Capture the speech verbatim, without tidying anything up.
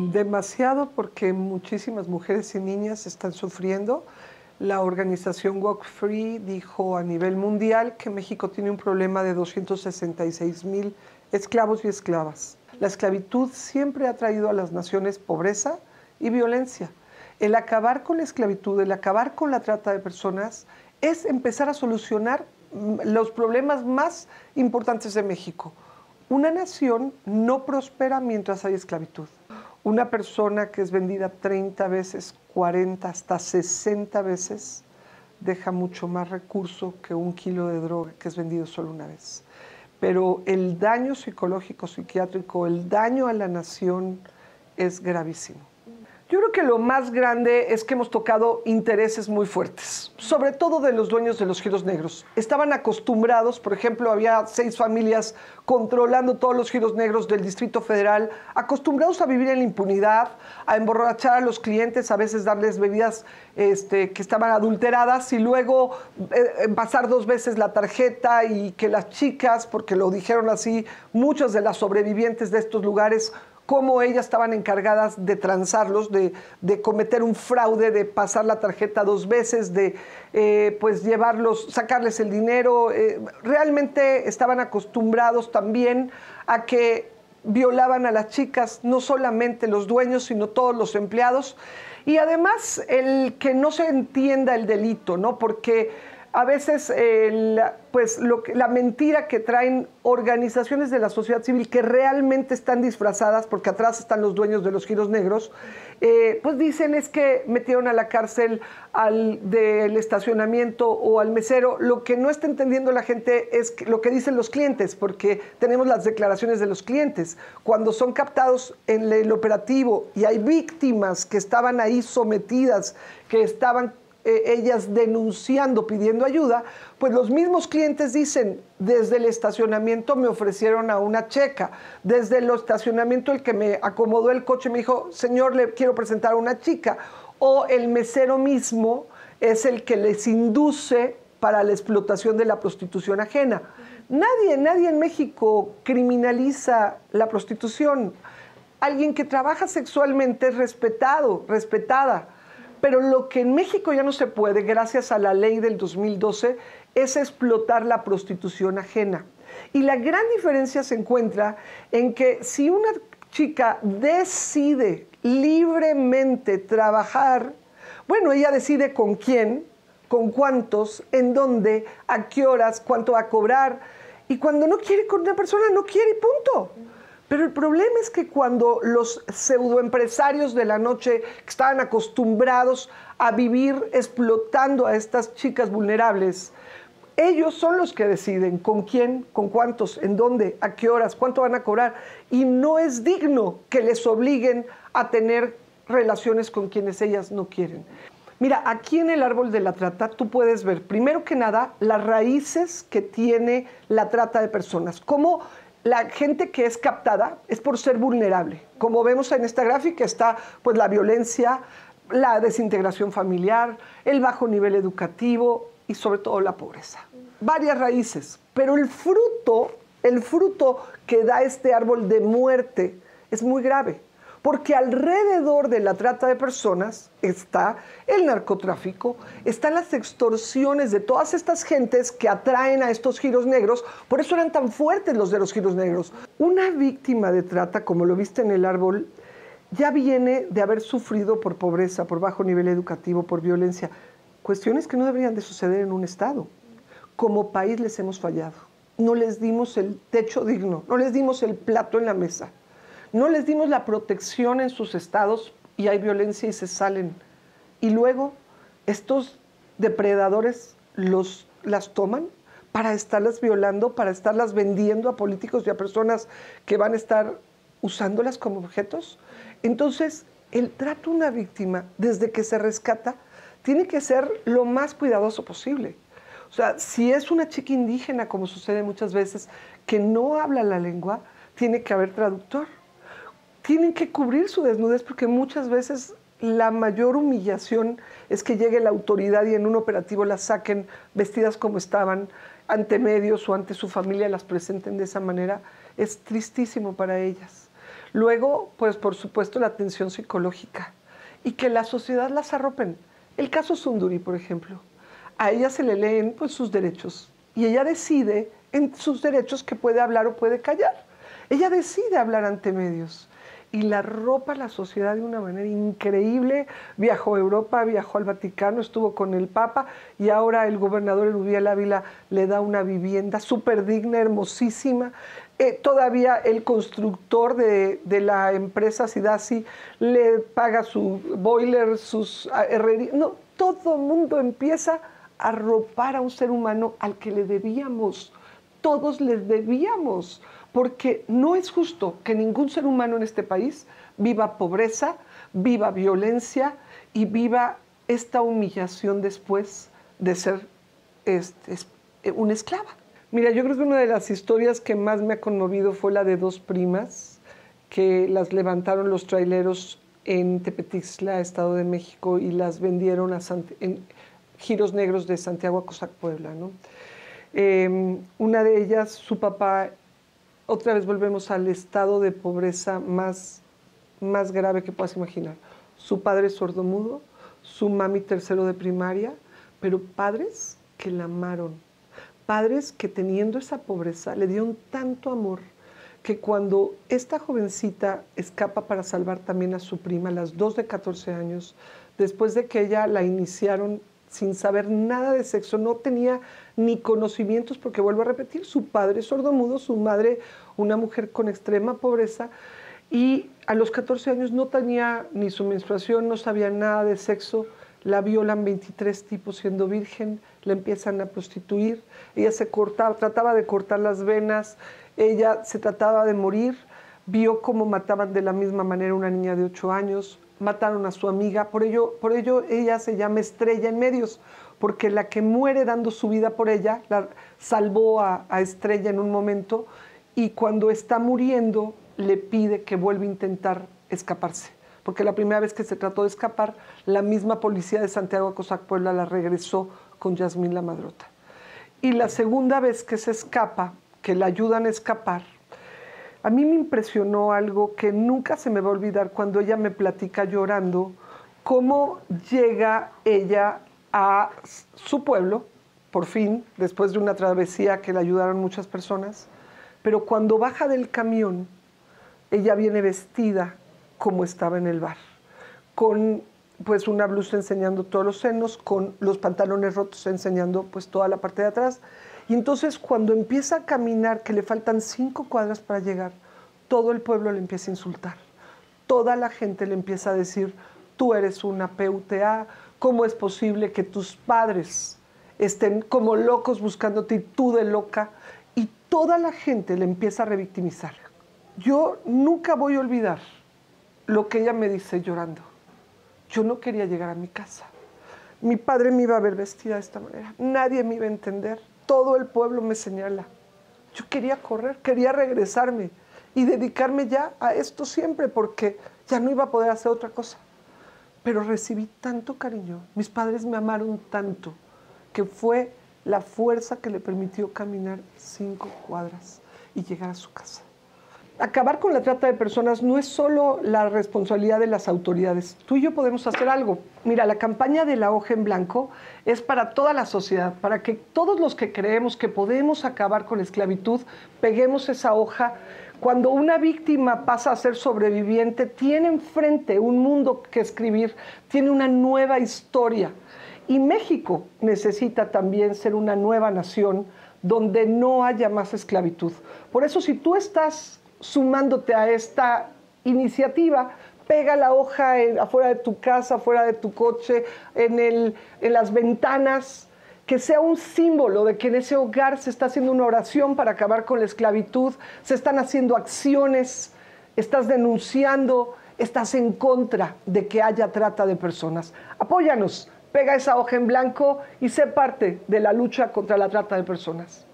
Demasiado, porque muchísimas mujeres y niñas están sufriendo. La organización Walk Free dijo a nivel mundial que México tiene un problema de doscientos sesenta y seis mil esclavos y esclavas. La esclavitud siempre ha traído a las naciones pobreza y violencia. El acabar con la esclavitud, el acabar con la trata de personas, es empezar a solucionar los problemas más importantes de México. Una nación no prospera mientras hay esclavitud. Una persona que es vendida treinta veces, cuarenta, hasta sesenta veces, deja mucho más recurso que un kilo de droga que es vendido solo una vez. Pero el daño psicológico, psiquiátrico, el daño a la nación es gravísimo. Yo creo que lo más grande es que hemos tocado intereses muy fuertes, sobre todo de los dueños de los giros negros. Estaban acostumbrados, por ejemplo, había seis familias controlando todos los giros negros del Distrito Federal, acostumbrados a vivir en la impunidad, a emborrachar a los clientes, a veces darles bebidas este, que estaban adulteradas y luego eh, pasar dos veces la tarjeta y que las chicas, porque lo dijeron así, muchas de las sobrevivientes de estos lugares, cómo ellas estaban encargadas de transarlos, de, de cometer un fraude, de pasar la tarjeta dos veces, de eh, pues llevarlos, sacarles el dinero. Eh, realmente estaban acostumbrados también a que violaban a las chicas, no solamente los dueños, sino todos los empleados. Y además el que no se entienda el delito, ¿no? Porque a veces el, pues, lo que, la mentira que traen organizaciones de la sociedad civil que realmente están disfrazadas, porque atrás están los dueños de los giros negros, eh, pues dicen es que metieron a la cárcel al del estacionamiento o al mesero. Lo que no está entendiendo la gente es que, lo que dicen los clientes, porque tenemos las declaraciones de los clientes. Cuando son captados en el operativo y hay víctimas que estaban ahí sometidas, que estaban ellas denunciando, pidiendo ayuda, pues los mismos clientes dicen, desde el estacionamiento me ofrecieron a una checa, desde el estacionamiento el que me acomodó el coche me dijo, señor, le quiero presentar a una chica, o el mesero mismo es el que les induce para la explotación de la prostitución ajena. Nadie, nadie en México criminaliza la prostitución. Alguien que trabaja sexualmente es respetado, respetada. Pero lo que en México ya no se puede, gracias a la ley del dos mil doce, es explotar la prostitución ajena. Y la gran diferencia se encuentra en que si una chica decide libremente trabajar, bueno, ella decide con quién, con cuántos, en dónde, a qué horas, cuánto va a cobrar. Y cuando no quiere con una persona, no quiere y punto. Pero el problema es que cuando los pseudoempresarios de la noche que estaban acostumbrados a vivir explotando a estas chicas vulnerables, ellos son los que deciden con quién, con cuántos, en dónde, a qué horas, cuánto van a cobrar. Y no es digno que les obliguen a tener relaciones con quienes ellas no quieren. Mira, aquí en el árbol de la trata tú puedes ver, primero que nada, las raíces que tiene la trata de personas. Cómo la gente que es captada es por ser vulnerable. Como vemos en esta gráfica está pues, la violencia, la desintegración familiar, el bajo nivel educativo y sobre todo la pobreza. Varias raíces, pero el fruto, el fruto que da este árbol de muerte es muy grave. Porque alrededor de la trata de personas está el narcotráfico, están las extorsiones de todas estas gentes que atraen a estos giros negros, por eso eran tan fuertes los de los giros negros. Una víctima de trata, como lo viste en el árbol, ya viene de haber sufrido por pobreza, por bajo nivel educativo, por violencia, cuestiones que no deberían de suceder en un estado. Como país les hemos fallado, no les dimos el techo digno, no les dimos el plato en la mesa. No les dimos la protección en sus estados y hay violencia y se salen. Y luego estos depredadores los, las toman para estarlas violando, para estarlas vendiendo a políticos y a personas que van a estar usándolas como objetos. Entonces, el trato a una víctima, desde que se rescata, tiene que ser lo más cuidadoso posible. O sea, si es una chica indígena, como sucede muchas veces, que no habla la lengua, tiene que haber traductor. Tienen que cubrir su desnudez porque muchas veces la mayor humillación es que llegue la autoridad y en un operativo las saquen vestidas como estaban, ante medios o ante su familia las presenten de esa manera. Es tristísimo para ellas. Luego, pues por supuesto, la atención psicológica y que la sociedad las arropen. El caso Sunduri, por ejemplo. A ella se le leen pues, sus derechos y ella decide en sus derechos que puede hablar o puede callar. Ella decide hablar ante medios y la arropa la sociedad de una manera increíble. Viajó a Europa, viajó al Vaticano, estuvo con el Papa y ahora el gobernador Erubiel Ávila le da una vivienda súper digna, hermosísima. Eh, todavía el constructor de, de la empresa Sidasi le paga su boiler, sus herrerías. No, todo el mundo empieza a arropar a un ser humano al que le debíamos. Todos les debíamos, porque no es justo que ningún ser humano en este país viva pobreza, viva violencia y viva esta humillación después de ser este, una esclava. Mira, yo creo que una de las historias que más me ha conmovido fue la de dos primas que las levantaron los traileros en Tepetixtla, Estado de México, y las vendieron a Sant- en Giros Negros de Santiago a Cosac, Puebla, ¿no? Eh, una de ellas, su papá, otra vez volvemos al estado de pobreza más, más grave que puedas imaginar. Su padre sordomudo, su mami tercero de primaria, pero padres que la amaron. Padres que teniendo esa pobreza le dieron tanto amor que cuando esta jovencita escapa para salvar también a su prima, las dos de catorce años, después de que ella la iniciaron sin saber nada de sexo, no tenía ni conocimientos, porque vuelvo a repetir, su padre sordomudo, su madre una mujer con extrema pobreza, y a los catorce años no tenía ni su menstruación, no sabía nada de sexo, la violan veintitrés tipos siendo virgen, la empiezan a prostituir, ella se cortaba, trataba de cortar las venas, ella se trataba de morir, vio cómo mataban de la misma manera a una niña de ocho años, mataron a su amiga, por ello, por ello ella se llama Estrella en medios, porque la que muere dando su vida por ella, la salvó a, a Estrella en un momento, y cuando está muriendo le pide que vuelva a intentar escaparse, porque la primera vez que se trató de escapar, la misma policía de Santiago Cosac Puebla la regresó con Yasmín La Madrota. Y la segunda vez que se escapa, que la ayudan a escapar, a mí me impresionó algo que nunca se me va a olvidar cuando ella me platica llorando, cómo llega ella a su pueblo, por fin, después de una travesía que le ayudaron muchas personas, pero cuando baja del camión, ella viene vestida como estaba en el bar, con pues una blusa enseñando todos los senos, con los pantalones rotos enseñando pues toda la parte de atrás. Y entonces cuando empieza a caminar, que le faltan cinco cuadras para llegar, todo el pueblo le empieza a insultar. Toda la gente le empieza a decir, tú eres una P U T A, ¿cómo es posible que tus padres estén como locos buscándote y tú de loca? Y toda la gente le empieza a revictimizar. Yo nunca voy a olvidar lo que ella me dice llorando. Yo no quería llegar a mi casa. Mi padre me iba a ver vestida de esta manera. Nadie me iba a entender. Todo el pueblo me señala. Yo quería correr, quería regresarme y dedicarme ya a esto siempre porque ya no iba a poder hacer otra cosa. Pero recibí tanto cariño. Mis padres me amaron tanto que fue la fuerza que le permitió caminar cinco cuadras y llegar a su casa. Acabar con la trata de personas no es solo la responsabilidad de las autoridades. Tú y yo podemos hacer algo. Mira, la campaña de la hoja en blanco es para toda la sociedad, para que todos los que creemos que podemos acabar con la esclavitud, peguemos esa hoja. Cuando una víctima pasa a ser sobreviviente, tiene enfrente un mundo que escribir, tiene una nueva historia. Y México necesita también ser una nueva nación donde no haya más esclavitud. Por eso, si tú estás sumándote a esta iniciativa, pega la hoja en, afuera de tu casa, afuera de tu coche, en, el, en las ventanas, que sea un símbolo de que en ese hogar se está haciendo una oración para acabar con la esclavitud, se están haciendo acciones, estás denunciando, estás en contra de que haya trata de personas. Apóyanos, pega esa hoja en blanco y sé parte de la lucha contra la trata de personas.